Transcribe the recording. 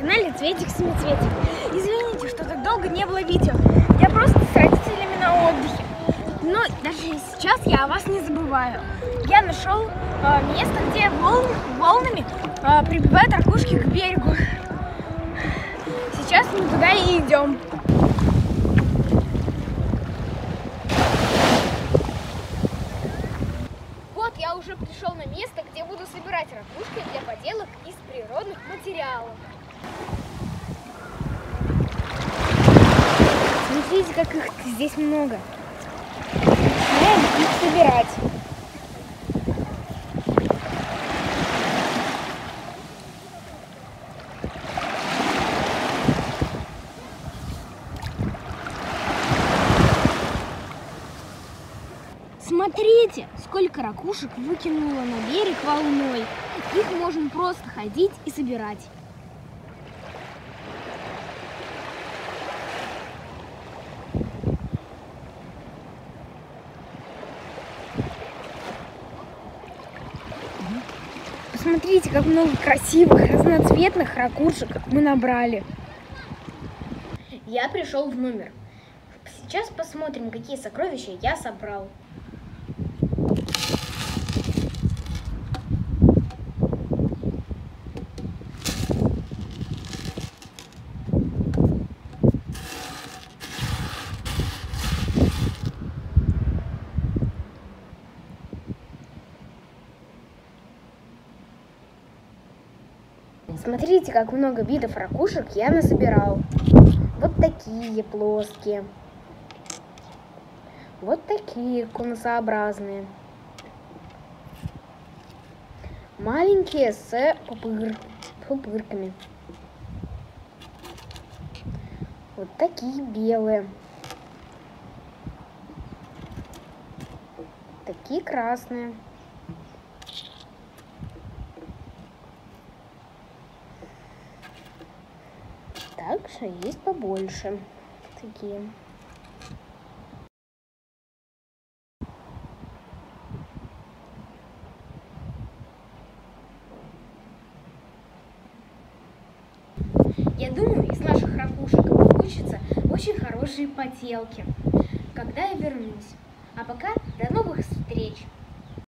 канале Цветик-семицветик. Извините, что так долго не было видео. Я просто с родителями на отдыхе. Но даже сейчас я о вас не забываю. Я нашел место, где волнами прибивают ракушки к берегу. Сейчас мы туда и идем. Вот я уже пришел на место, где буду собирать ракушки для поделок из природных материалов. Смотрите, как их здесь много. Начинаем их собирать. Смотрите, сколько ракушек выкинуло на берег волной. Их можно просто ходить и собирать. Посмотрите, как много красивых, разноцветных ракушек мы набрали. Я пришел в номер. Сейчас посмотрим, какие сокровища я собрал. Смотрите, как много видов ракушек я насобирал. Вот такие плоские. Вот такие конусообразные. Маленькие с пупырками. Вот такие белые. Такие красные. Также есть побольше. Такие. Я думаю, из наших ракушек получатся очень хорошие поделки, когда я вернусь. А пока до новых встреч!